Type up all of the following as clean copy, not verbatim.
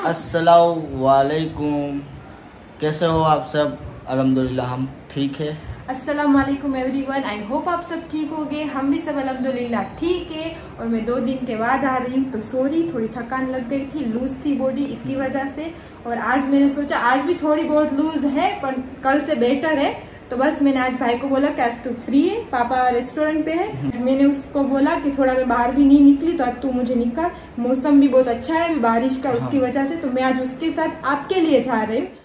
अस्सलाम वालेकुम, कैसे हो आप सब? अल्हम्दुलिल्लाह हम ठीक है। अस्सलाम वालेकुम एवरीवन, आई होप आप सब ठीक होंगे। हम भी सब अल्हम्दुलिल्लाह ठीक है। और मैं 2 दिन के बाद आ रही हूँ, तो सॉरी, थोड़ी थकान लग गई थी, लूज थी बॉडी, इसकी वजह से। और आज मैंने सोचा आज भी थोड़ी बहुत लूज है पर कल से बेटर है, तो बस मैंने आज भाई को बोला कि आज तू फ्री है, पापा रेस्टोरेंट पे है। मैंने उसको बोला कि थोड़ा मैं बाहर भी नहीं निकली तो आज तू मुझे निकाल, मौसम भी बहुत अच्छा है बारिश का, उसकी वजह से तो मैं आज उसके साथ आपके लिए जा रही हूँ।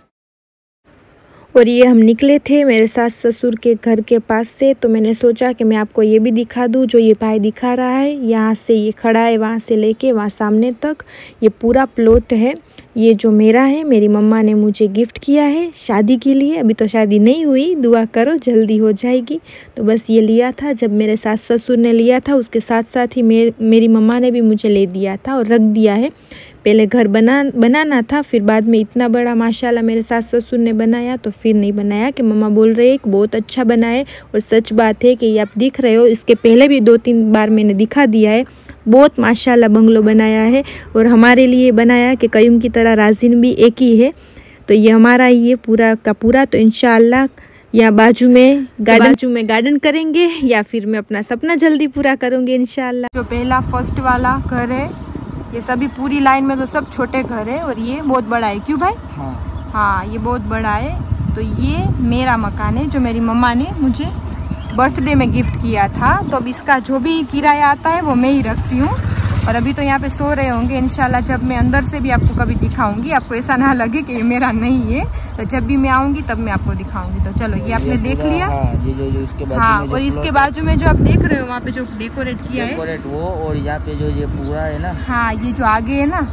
और ये हम निकले थे मेरे सास ससुर के घर के पास से, तो मैंने सोचा कि मैं आपको ये भी दिखा दूँ जो ये भाई दिखा रहा है। यहाँ से ये खड़ा है, वहाँ से लेके वहाँ सामने तक ये पूरा प्लॉट है। ये जो मेरा है, मेरी मम्मा ने मुझे गिफ्ट किया है शादी के लिए। अभी तो शादी नहीं हुई, दुआ करो जल्दी हो जाएगी। तो बस ये लिया था, जब मेरे सास ससुर ने लिया था उसके साथ साथ ही मेरी मम्मा ने भी मुझे ले दिया था और रख दिया है। पहले घर बनाना था, फिर बाद में इतना बड़ा माशाल्लाह मेरे सास ससुर ने बनाया तो फिर नहीं बनाया कि मम्मा बोल रहे हैं कि बहुत अच्छा बनाए। और सच बात है कि ये आप दिख रहे हो, इसके पहले भी 2-3 बार मैंने दिखा दिया है। बहुत माशाल्लाह बंगलो बनाया है और हमारे लिए बनाया कि कयूम की तरह राजिन भी एक ही है। तो ये हमारा ही है पूरा का पूरा। तो इंशाअल्लाह या बाजू में गार्डन करेंगे या फिर मैं अपना सपना जल्दी पूरा करूँगी इंशाअल्लाह। जो पहला फर्स्ट वाला घर है, ये सभी पूरी लाइन में तो सब छोटे घर है और ये बहुत बड़ा है। क्यों भाई? हाँ, ये बहुत बड़ा है। तो ये मेरा मकान है जो मेरी मम्मा ने मुझे बर्थडे में गिफ्ट किया था। तो अब इसका जो भी किराया आता है वो मैं ही रखती हूँ। और अभी तो यहाँ पे सो रहे होंगे, इंशाल्लाह जब मैं अंदर से भी आपको कभी दिखाऊंगी, आपको ऐसा ना लगे कि ये मेरा नहीं है। तो जब भी मैं आऊंगी तब मैं आपको दिखाऊंगी। तो चलो, ये आपने देख लिया। हाँ, और इसके बाजू में जो आप देख रहे हो वहाँ पे जो डेकोरेट किया है वो, और यहाँ पे जो ये पूरा है ना, हाँ, ये जो आगे है ना,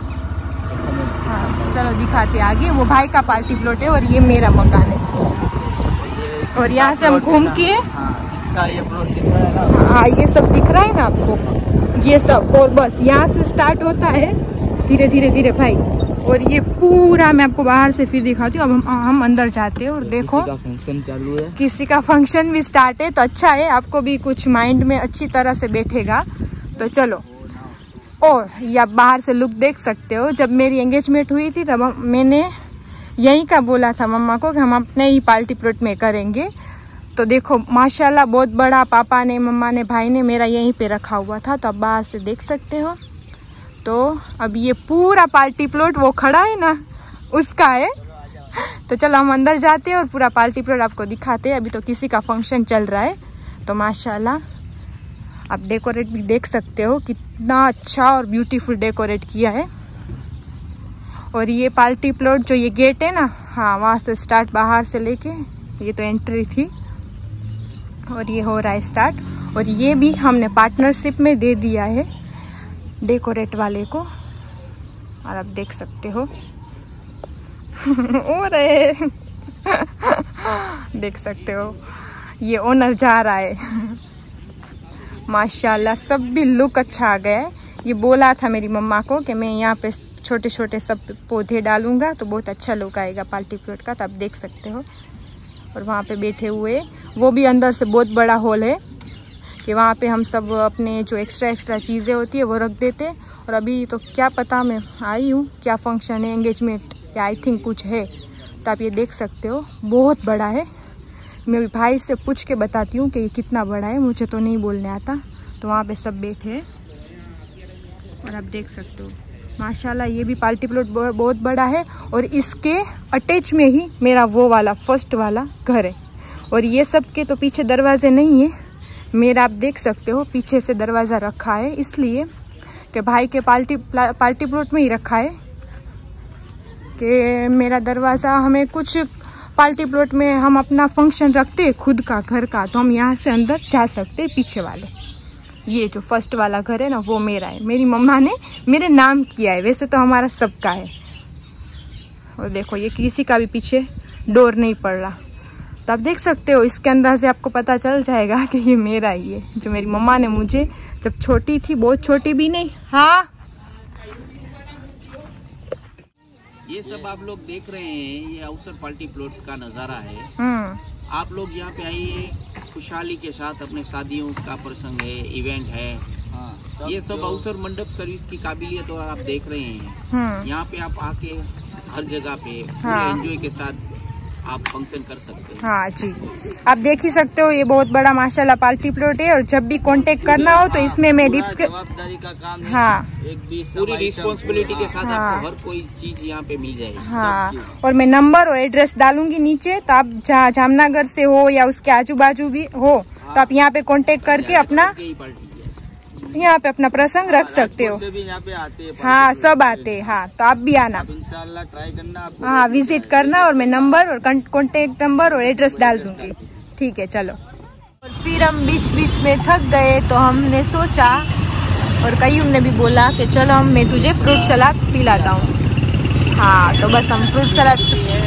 हाँ चलो दिखाते आगे। वो भाई का पार्टी प्लॉट है और ये मेरा मकान है। और यहाँ से हम घूम के, हाँ ये सब दिख रहा है ना आपको, ये सब। और बस यहाँ से स्टार्ट होता है धीरे धीरे धीरे भाई। और ये पूरा मैं आपको बाहर से फिर दिखाती हूँ। अब हम अंदर जाते हैं और देखो किसी का फंक्शन चालू है, किसी का फंक्शन भी स्टार्ट है। तो अच्छा है, आपको भी कुछ माइंड में अच्छी तरह से बैठेगा। तो चलो, और ये आप बाहर से लुक देख सकते हो। जब मेरी एंगेजमेंट हुई थी तब मैंने यहीं का बोला था मम्मा को कि हम अपने ही पार्टी प्लॉट में करेंगे। तो देखो माशाल्लाह बहुत बड़ा पापा ने, मम्मा ने, भाई ने मेरा यहीं पे रखा हुआ था। तो आप बाहर से देख सकते हो। तो अब ये पूरा पार्टी प्लॉट वो खड़ा है ना, उसका है। तो चलो हम अंदर जाते हैं और पूरा पार्टी प्लॉट आपको दिखाते हैं। अभी तो किसी का फंक्शन चल रहा है। तो माशाल्लाह आप डेकोरेट भी देख सकते हो, कितना अच्छा और ब्यूटीफुल डेकोरेट किया है। और ये पार्टी प्लॉट जो ये गेट है ना, हाँ वहाँ से स्टार्ट, बाहर से लेके ये तो एंट्री थी और ये हो रहा है स्टार्ट। और ये भी हमने पार्टनरशिप में दे दिया है डेकोरेट वाले को। और आप देख सकते हो ओ रे देख सकते हो, ये ओनर जा रहा है। माशाल्लाह सब भी लुक अच्छा आ गया है। ये बोला था मेरी मम्मा को कि मैं यहाँ पे छोटे छोटे सब पौधे डालूंगा तो बहुत अच्छा लुक आएगा पार्टी प्लॉट का। तो आप देख सकते हो। और वहाँ पे बैठे हुए, वो भी अंदर से बहुत बड़ा हॉल है कि वहाँ पे हम सब अपने जो एक्स्ट्रा चीज़ें होती है वो रख देते। और अभी तो क्या पता, मैं आई हूँ, क्या फंक्शन है, एंगेजमेंट या आई थिंक कुछ है। तो आप ये देख सकते हो, बहुत बड़ा है। मैं भाई से पूछ के बताती हूँ कि ये कितना बड़ा है, मुझे तो नहीं बोलने आता। तो वहाँ पे सब बैठे हैं और आप देख सकते हो माशाल्लाह ये भी पार्टी प्लॉट बहुत बड़ा है। और इसके अटैच में ही मेरा वो वाला फर्स्ट वाला घर है। और ये सब के तो पीछे दरवाजे नहीं है, मेरा आप देख सकते हो पीछे से दरवाज़ा रखा है, इसलिए कि भाई के पार्टी प्लॉट में ही रखा है कि मेरा दरवाज़ा, हमें कुछ पार्टी प्लॉट में हम अपना फंक्शन रखते हैं खुद का घर का, तो हम यहाँ से अंदर जा सकते हैं पीछे वाले। ये जो फर्स्ट वाला घर है ना वो मेरा है, मेरी मम्मा ने मेरे नाम किया है, वैसे तो हमारा सबका है। और देखो ये किसी का भी पीछे डोर नहीं पड़ रहा। तो आप देख सकते हो, इसके अंदाज से आपको पता चल जाएगा कि ये मेरा ही है, जो मेरी मम्मा ने मुझे जब छोटी थी, बहुत छोटी भी नहीं, हाँ ये सब आप लोग देख रहे हैं, ये अवसर पार्टी प्लॉट का नजारा है। आप लोग यहाँ पे आइए, खुशहाली के साथ, अपने शादियों का प्रसंग है, इवेंट है, ये सब अवसर मंडप सर्विस की काबिलियत और आप देख रहे हैं। यहाँ पे आप आके हर जगह पे एंजॉय के साथ आप फंक्शन कर सकते हैं। हाँ जी, आप देख ही सकते हो ये बहुत बड़ा माशाल्लाह पार्टी प्लॉट है। और जब भी कांटेक्ट करना हो तो इसमें मैं जवाबदारी का काम है। हाँ, पूरी रिस्पॉन्सिबिलिटी के साथ आपको हर कोई चीज यहाँ पे मिल जाएगी। हाँ, और मैं नंबर और एड्रेस डालूंगी नीचे, तो आप जहाँ जामनगर से हो या उसके आजू बाजू भी हो तो आप यहाँ पे कांटेक्ट करके अपना यहाँ पे अपना प्रसंग रख सकते हो। भी यहाँ पे आते हैं, हाँ सब आते हैं। हाँ, तो आप भी आना, इंशाल्लाह ट्राई करना आपको। हाँ विजिट करना, और मैं नंबर और कांटेक्ट नंबर और एड्रेस डाल दूंगी। ठीक है, चलो। और फिर हम बीच बीच में थक गए तो हमने सोचा, और कईयूम ने भी बोला कि चलो मैं तुझे फ्रूट सलाद पिलाता हूँ। हाँ, तो बस हम फ्रूट सलाद,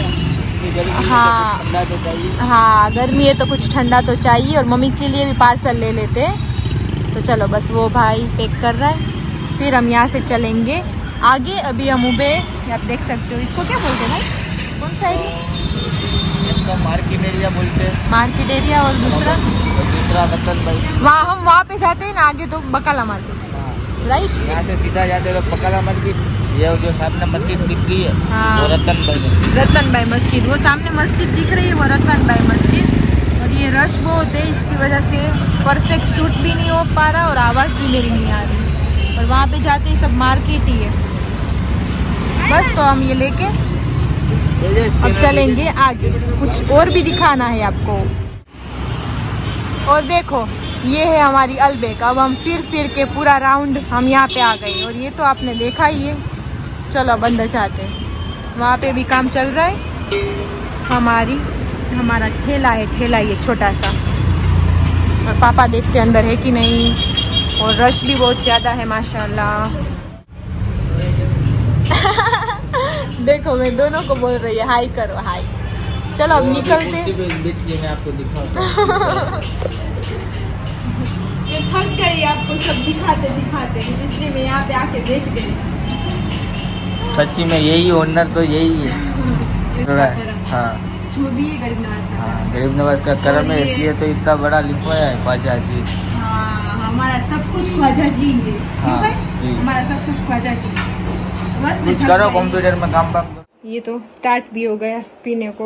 हाँ गर्मी है तो कुछ ठंडा तो चाहिए, और मम्मी के लिए भी पार्सल ले लेते। तो चलो बस वो भाई पैक कर रहा है, फिर हम यहाँ से चलेंगे आगे। अभी हम उबे, आप देख सकते हो इसको क्या बोलते हैं भाई, कौन सा एरिया? मार्केट एरिया बोलते हैं। मार्केट एरिया, और दूसरा रतन भाई। वहाँ हम वहाँ पे जाते हैं ना, आगे तो बकाला मार्केट, राइट? यहाँ से सीधा जाते तो बकाला मार्केट, ये जो सामने मस्जिद दिख रही है वो रतन भाई मस्जिद। रतन भाई मस्जिद, वो सामने मस्जिद दिख रही है वो रतन भाई मस्जिद। और ये रश बहुत है, इसकी वजह से परफेक्ट शूट भी नहीं हो पा रहा और आवाज़ भी मेरी नहीं आ रही। और वहाँ पे जाते ही सब मार्केट ही है बस। तो हम ये लेके अब चलेंगे आगे, कुछ और भी दिखाना है आपको। और देखो ये है हमारी अलबेक। अब हम फिर के पूरा राउंड हम यहाँ पे आ गए, और ये तो आपने देखा ही है। चलो अब अंदर जाते हैं, वहाँ पे भी काम चल रहा है। हमारा ठेला है, ठेला ये छोटा सा, और पापा देखते अंदर है कि नहीं। और रश भी बहुत ज़्यादा है माशाल्लाह। देखो मैं दोनों को बोल रही है हाई करो, हाई। चलो अब निकलते। मैं आपको दिखाऊंगा। मैं थक गई आपको सब दिखाते, इसलिए मैं यहाँ पे आके बैठ गई। सच्ची में यही ओनर तो यही है। हाँ, जो भी गरीब नवाज का, हाँ गरीब नवाज का करम है, इसलिए तो इतना बड़ा लिखवाया है ख्वाजा जी। हाँ, हमारा सब कुछ ख्वाजा जी है। हाँ, जी हमारा सब कुछ ख्वाजा जी। बस कुछ करो कंप्यूटर में काम करो। ये तो स्टार्ट भी हो गया पीने को।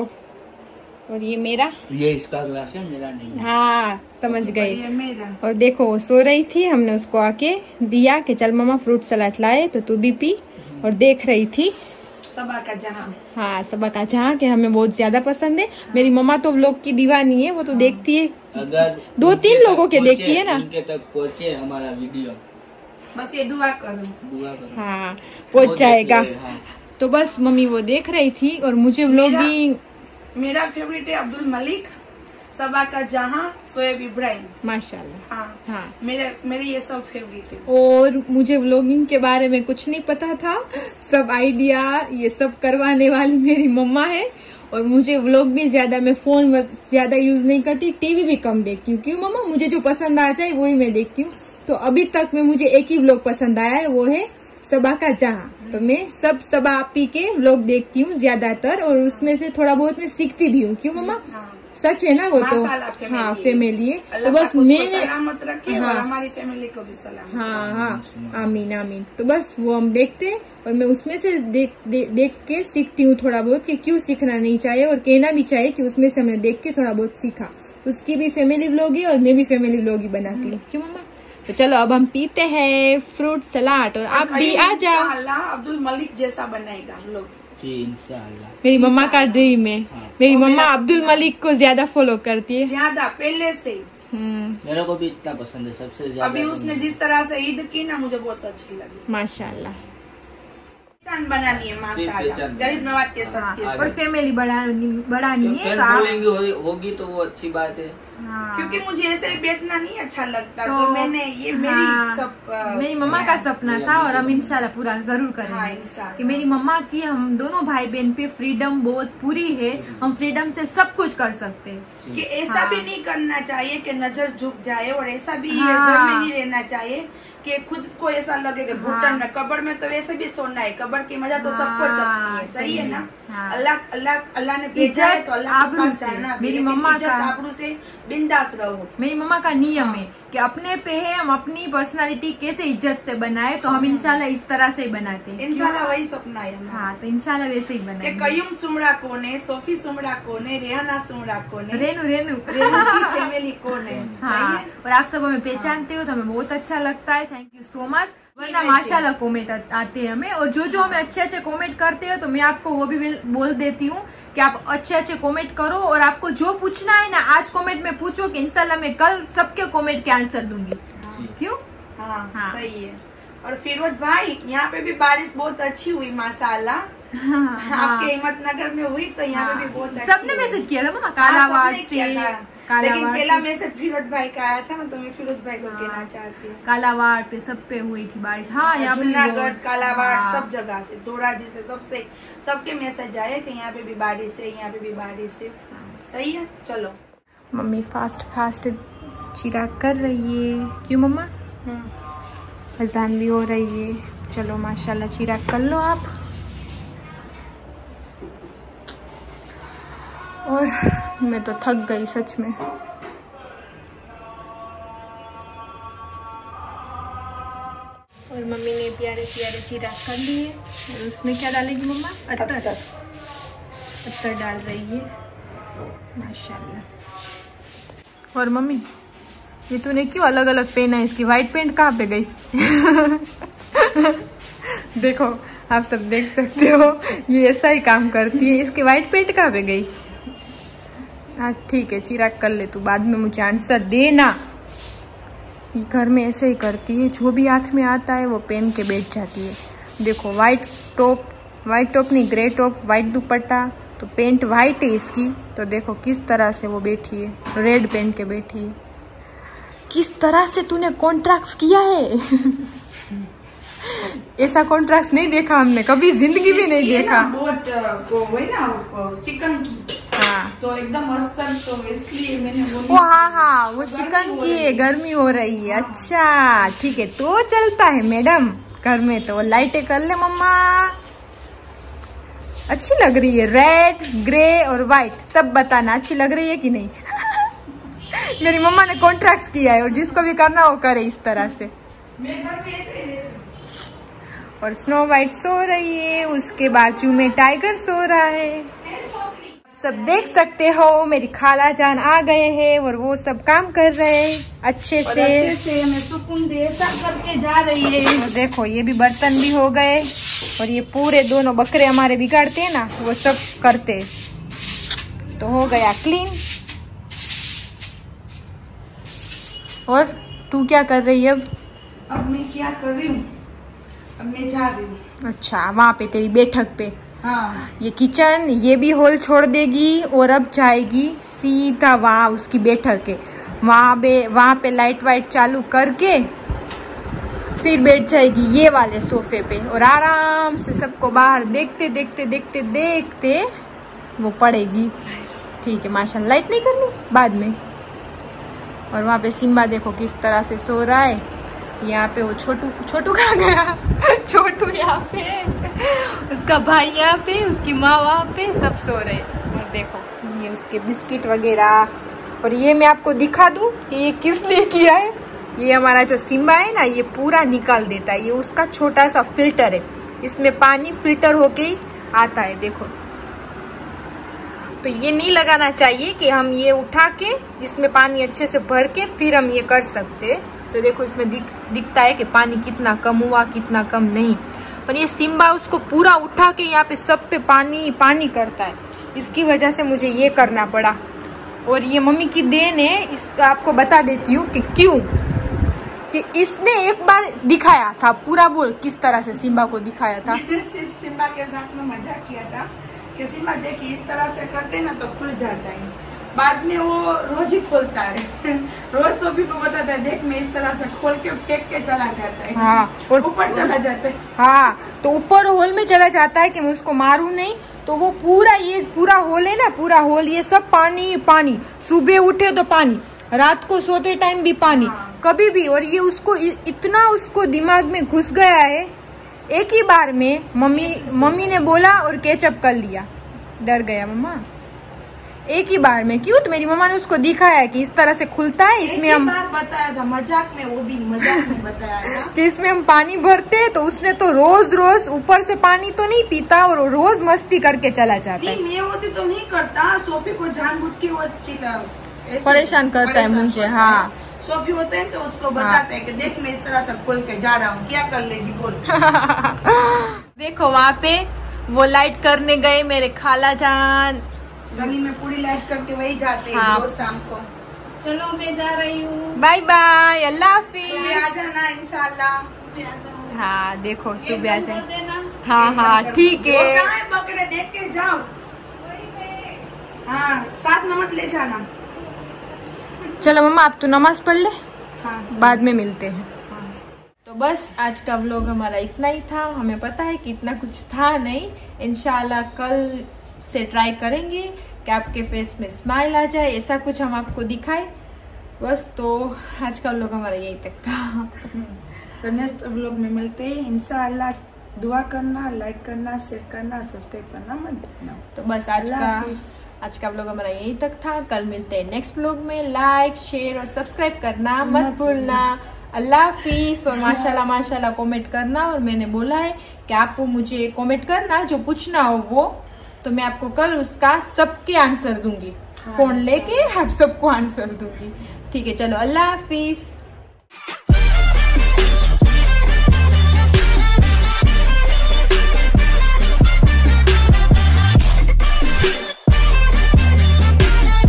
और ये मेरा, ये इसका ग्लास है, मेरा नहीं। हाँ समझ गए। और देखो वो सो रही थी, हमने उसको आके दिया कि चल मामा फ्रूट सलाद लाए तो तू भी पी। और देख रही थी सबा का जहां। हाँ, सबा का जहां, कि हमें बहुत ज्यादा पसंद है। मेरी मम्मा तो व्लॉग की दीवानी है, वो तो देखती है, अगर 2-3 लोगों के देखती है ना। उनके तक पहुँचे हमारा वीडियो, बस ये दुआ करो। हाँ पहुँच जाएगा। हाँ। तो बस मम्मी वो देख रही थी, और मुझे व्लॉगिंग, मेरा फेवरेट है अब्दुल मलिक, सबा का जहां, शोएब इब्राहिम माशाल्लाह। हाँ मेरे ये सब फेवरेट है। और मुझे व्लॉगिंग के बारे में कुछ नहीं पता था, सब आइडिया ये सब करवाने वाली मेरी मम्मा है। और मुझे व्लॉग भी ज्यादा, मैं फोन ज्यादा यूज नहीं करती, टीवी भी कम देखती हूँ। क्यों मम्मा, मुझे जो पसंद आ जाए वही मैं देखती हूँ। तो अभी तक में मुझे एक ही व्लॉग पसंद आया है, वो है सबा का जहां। तो मैं सबा आपी के व्लॉग देखती हूँ ज्यादातर, और उसमें से थोड़ा बहुत मैं सीखती भी हूँ। क्यों मम्मा, सच है ना वो तो। हाँ फैमिली है, तो बस मैंने सलामत रखे और हमारी फैमिली को भी सलामत। हाँ आमीन आमीन। तो बस वो हम देखते हैं, और मैं उसमें से देख के सीखती हूँ थोड़ा बहुत, कि क्यों सीखना नहीं चाहिए, और कहना भी चाहिए कि उसमें से हमने देख के थोड़ा बहुत सीखा। उसकी भी फैमिली व्लॉग है और मैं भी फैमिली व्लॉग ही बनाती हूँ। क्यों मम्मा? तो चलो अब हम पीते हैं फ्रूट सलाद, और आप भी आ जाओ। अब्दुल मलिक जैसा बनाएगा हम लोग इंशाल्लाह। मेरी मम्मा का ड्रीम है। मेरी मम्मा अब्दुल मलिक को ज्यादा फॉलो करती है, ज्यादा पहले से। मेरे को भी इतना पसंद है सबसे ज्यादा। अभी उसने जिस तरह से ईद की ना, मुझे बहुत अच्छी लगी माशाल्लाह। पहचान बनानी है माशाल्लाह, गरीब नवाज के साथ। और फैमिली बढ़ानी है, तो होगी तो वो अच्छी बात है। क्योंकि मुझे ऐसे बैठना नहीं अच्छा लगता, तो मैंने ये मेरी मम्मा का सपना था, और हम इंशाल्लाह पूरा जरूर करेंगे। कि मेरी मम्मा की, हम दोनों भाई बहन पे फ्रीडम बहुत पूरी है, हम फ्रीडम से सब कुछ कर सकते हैं। कि ऐसा भी नहीं करना चाहिए कि नजर झुक जाए, और ऐसा भी घर में नहीं रहना चाहिए कि खुद को ऐसा लगे कि घुटन में। कब्र में तो वैसे भी सोना है, कब्र की मजा तो सबको चलती है, सही है ना। अल्लाह ने भेजा है तो अल्लाह के पास जाना। मेरी मम्मा का आबरू से बिंदास रहो। मेरी मम्मा का नियम है कि अपने पे है, हम अपनी पर्सनालिटी कैसे इज्जत से बनाए, तो हम इंशाल्लाह इस तरह से ही बनाते हैं। इंशाल्लाह वही सपना है। हाँ, तो इंशाल्लाह वैसे ही बनाए। कयूम सुमड़ा कौन है, सोफी सुमड़ा कौन है, रेहाना सुमड़ा कौन है, रेनू रेनू की फैमिली कौन है। हाँ, और आप सब हमें पहचानते हो तो हमें बहुत अच्छा लगता है। Thank you so much. वरना माशाल्लाह कमेंट आते हैं हमें, और जो हमें अच्छे अच्छे कमेंट करते हो तो मैं आपको वो भी बोल देती हूँ कि आप अच्छे अच्छे कमेंट करो, और आपको जो पूछना है ना आज कमेंट में पूछो, कि इंशाल्लाह मैं कल सबके कमेंट के आंसर दूंगी। क्यों? हाँ, सही है। और फिरोज भाई, यहाँ पे भी बारिश बहुत अच्छी हुई माशाल्लाह। आपके हिम्मतनगर में हुई तो यहाँ पे भी बहुत अच्छी। सबने मैसेज किया था मामा, कालावाड़ से। लेकिन पहला मैसेज फिरोज भाई का आया था ना, तो मैं फिरोज भाई को कहना चाहती हूँ। कालावाड़ पे सब पे हुई थी बारिश। हाँ, यहाँ पे जूनागढ़, कालावाड़ सब जगह से, दोराजी से, सबके मैसेज आए कि यहाँ पे भी बारिश है, यहाँ पे भी बारिश है। सही है, चलो। मम्मी फास्ट चिराग कर रही है। क्यों मम्मा? अजान भी हो रही है। चलो माशाल्लाह चिराग कर लो आप। और मैं तो थक गई सच में। और मम्मी ने प्यारे प्यारे चिराग कर लिए। और उसमें क्या डालेगी मम्मा? अत्तर डाल रही है माशाल्लाह। और मम्मी, ये तूने क्यों अलग अलग पहना है? इसकी वाइट पेंट कहाँ पे गई? देखो, आप सब देख सकते हो, ये ऐसा ही काम करती है। इसकी वाइट पेंट कहाँ पे गई? हाँ ठीक है, चिराग कर ले तू, बाद में मुझे आंसर देना। ये घर में ऐसे ही करती है, जो भी हाथ में आता है वो पहन के बैठ जाती है। देखो, वाइट टॉप नहीं, ग्रे टॉप, वाइट दुपट्टा, तो पेंट वाइट है इसकी, तो देखो किस तरह से वो बैठी है, रेड पहन के बैठी है। किस तरह से तूने कॉन्ट्रैक्ट किया है? ऐसा कॉन्ट्रैक्ट नहीं देखा हमने कभी, जिंदगी भी नहीं देखा। बहुत चिकन, हाँ, तो एकदम मस्त, तो इसलिए मैंने वो हाँ, वो चिकन की है, गर्मी हो रही है। अच्छा ठीक है, तो चलता है मैडम घर में, तो लाइटें कर ले मम्मा। अच्छी लग रही है, रेड, ग्रे और व्हाइट, सब बताना अच्छी लग रही है कि नहीं। मेरी मम्मा ने कॉन्ट्रैक्ट किया है, और जिसको भी करना वो करे इस तरह से। और स्नो वाइट सो रही है, उसके बाजू में टाइगर सो रहा है। सब देख सकते हो, मेरी खाला जान आ गए हैं और वो सब काम कर रहे हैं अच्छे से हमें सुकून दे सब करके जा रही है। तो देखो, ये भी बर्तन भी हो गए, और ये पूरे दोनों बकरे हमारे बिगाड़ते हैं ना, वो सब करते, तो हो गया क्लीन। और तू क्या कर रही है अब? अब मैं क्या कर रही हूँ, अब मैं जा रही हूँ। अच्छा, वहाँ पे तेरी बैठक पे। हाँ, ये किचन, ये भी हॉल छोड़ देगी, और अब जाएगी सीधा वहाँ उसकी बैठक है, वहाँ पे लाइट वाइट चालू करके फिर बैठ जाएगी ये वाले सोफे पे, और आराम से सबको बाहर देखते देखते देखते देखते वो पड़ेगी। ठीक है माशाल्लाह, लाइट नहीं करनी बाद में। और वहाँ पे सिम्बा देखो किस तरह से सो रहा है। यहाँ पे वो छोटू कहाँ गया? छोटू यहाँ पे, उसका भाई यहाँ पे, उसकी माँ वहाँ पे, सब सो रहे। और देखो ये उसके बिस्किट वगैरह। और ये मैं आपको दिखा दूँ कि ये किसने किया है। ये हमारा जो सिम्बा है ना, ये पूरा निकाल देता है, ये उसका छोटा सा फिल्टर है, इसमें पानी फिल्टर होके ही आता है। देखो, तो ये नहीं लगाना चाहिए कि हम ये उठा के इसमें पानी अच्छे से भर के फिर हम ये कर सकते। तो देखो इसमें दिखता है कि पानी कितना कम हुआ, कितना कम नहीं, पर ये सिम्बा उसको पूरा उठा के यहाँ पे सब पे पानी पानी करता है, इसकी वजह से मुझे ये करना पड़ा। और ये मम्मी की देन है, इसका आपको बता देती हूँ कि क्यों, कि इसने एक बार दिखाया था, पूरा बोल किस तरह से सिम्बा को दिखाया था। सिर्फ सिम्बा के साथ में मजाक किया था कि सिम्बा देखिए इस तरह से करते ना तो खुल जाता है, बाद में वो रोज ही खोलता है। रोज सोफी को बताता है, देख मैं इस तरह से खोल के फेंक के चला जाता है। हाँ, और ऊपर चला जाता है। हाँ, तो ऊपर होल में चला जाता है कि मैं उसको मारूं नहीं, तो वो पूरा होल है ना, पूरा होल, ये सब पानी पानी, सुबह उठे तो पानी, रात को सोते टाइम भी पानी, कभी भी। और ये उसको इतना उसको दिमाग में घुस गया है, एक ही बार में मम्मी ने बोला और केचप कर लिया, डर गया मम्मा। एक ही बार में। क्यों? तो मेरी मम्मा ने उसको दिखाया है कि इस तरह से खुलता है, इसमें हम बताया था मजाक में, वो भी मजाक में बताया था कि इसमें हम पानी भरते हैं। तो उसने तो रोज रोज ऊपर से पानी तो नहीं पीता और रोज मस्ती करके चला जाता है। मैं होती तो नहीं करता, सोफी को जानबूझ के वो परेशान करता है मुझे। हाँ, सोफी होते हैं तो उसको बताते हैं कि देख मैं इस तरह से खोल के जा रहा हूँ, क्या कर लेगी बोल। देखो वहाँ पे वो लाइट करने गए मेरे खाला जान, गली में पूरी लाइट करके वही जाते हैं हाँ। रोज शाम को। चलो मैं जा रही हूँ, बाय बाय, अल्लाह हाफिज। आ जाना इंशाल्लाह। हाँ देखो सुबह आ जाए। हाँ ठीक है। पकड़े देख के जाओ। हाँ साथ में मत ले जाना। चलो मम्मा आप तो नमाज पढ़ ले, हाँ बाद में मिलते हैं। तो बस आज का व्लॉग हमारा इतना ही था। हमें पता है कि इतना कुछ था नहीं, इंशाल्लाह कल से ट्राई करेंगे कि आपके फेस में स्माइल आ जाए, ऐसा कुछ हम आपको दिखाए बस। तो आज का व्लॉग हमारा यही तक था। तो नेक्स्ट व्लॉग में मिलते हैं इंशाल्लाह। दुआ करना, लाइक करना, शेयर करना, सब्सक्राइब करना मत भूलना। तो बस आज का व्लॉग हमारा यही तक था। कल मिलते हैं नेक्स्ट व्लॉग में। लाइक शेयर और सब्सक्राइब करना मत भूलना। अल्लाह हाफिज। और माशाल्लाह माशाल्लाह कमेंट करना। और मैंने बोला है कि आपको मुझे कमेंट करना, जो पूछना हो वो, तो मैं आपको कल उसका सबके आंसर दूंगी। फोन लेके आप सबको आंसर दूंगी। ठीक है, चलो अल्लाह हाफिज।